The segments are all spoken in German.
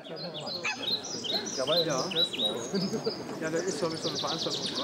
Ja. Ja, da ist glaube ich so eine Veranstaltung frei.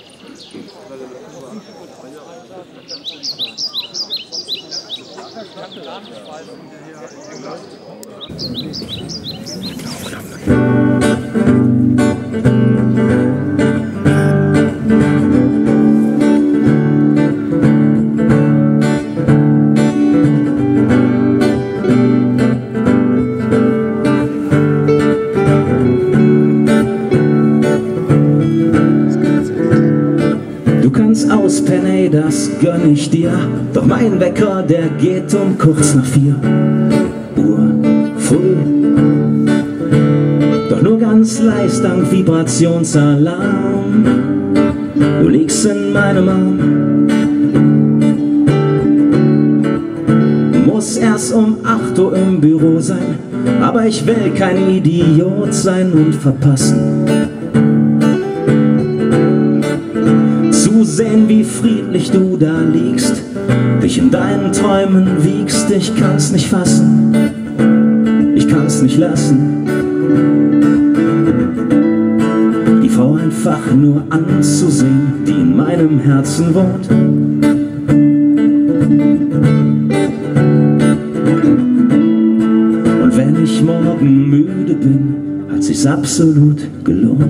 Du kannst auspennen, ey, das gönn ich dir. Doch mein Wecker, der geht um kurz nach 4 Uhr früh. Doch nur ganz leicht dank Vibrationsalarm. Du liegst in meinem Arm. Muss erst um 8 Uhr im Büro sein, aber ich will kein Idiot sein und verpassen. Zu sehen, wie friedlich du da liegst, dich in deinen Träumen wiegst, ich kann's nicht fassen, ich kann's nicht lassen, die Frau einfach nur anzusehen, die in meinem Herzen wohnt. Und wenn ich morgen müde bin, hat sich's absolut gelohnt.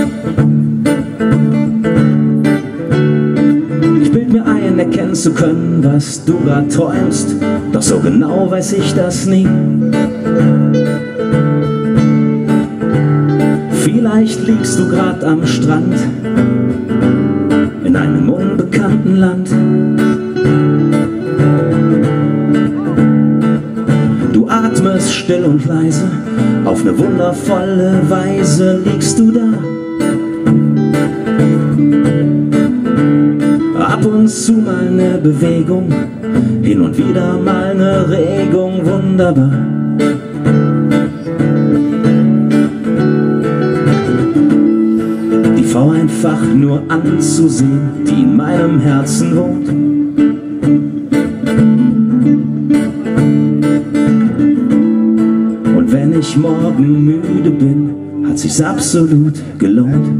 Erkennen zu können, was du grad träumst, doch so genau weiß ich das nie. Vielleicht liegst du grad am Strand in einem unbekannten Land. Du atmest still und leise, auf eine wundervolle Weise liegst du da. Ab und zu mal eine Bewegung, hin und wieder mal eine Regung, wunderbar. Die Frau einfach nur anzusehen, die in meinem Herzen wohnt. Und wenn ich morgen müde bin, hat sich's absolut gelohnt.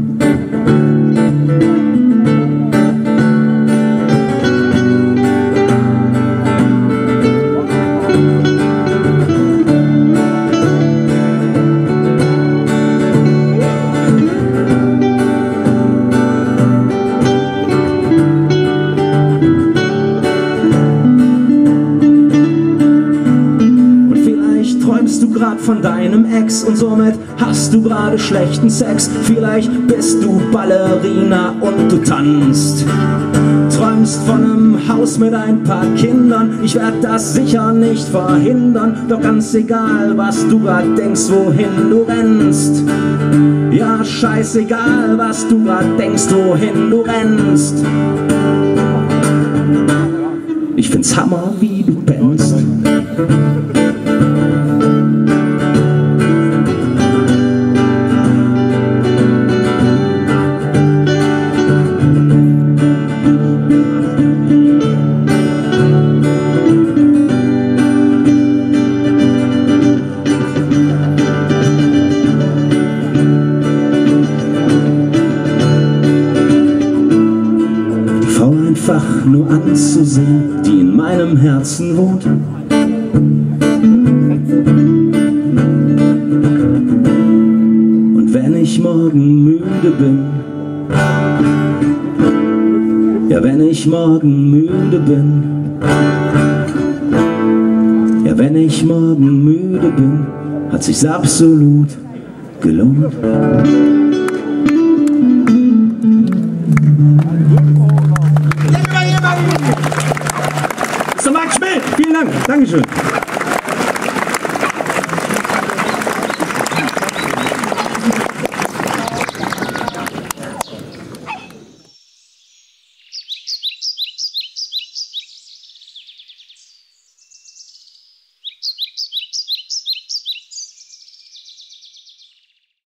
Träumst du grad von deinem Ex und somit hast du gerade schlechten Sex. Vielleicht bist du Ballerina und du tanzt. Träumst von einem Haus mit ein paar Kindern. Ich werd das sicher nicht verhindern. Doch ganz egal, was du grad denkst, wohin du rennst. Ja, scheißegal, was du grad denkst, wohin du rennst. Ich find's Hammer, wie du pennst. Einfach nur anzusehen, die in meinem Herzen wohnt. Und wenn ich morgen müde bin, ja, wenn ich morgen müde bin, ja, wenn ich morgen müde bin, hat sich's absolut gelohnt. Mr. Marc Schmidt, vielen Dank. Dankeschön.